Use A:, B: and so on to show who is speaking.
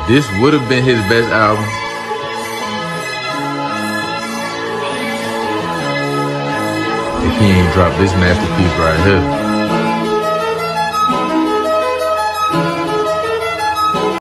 A: This would have been his best album. If he ain't dropped this masterpiece right here.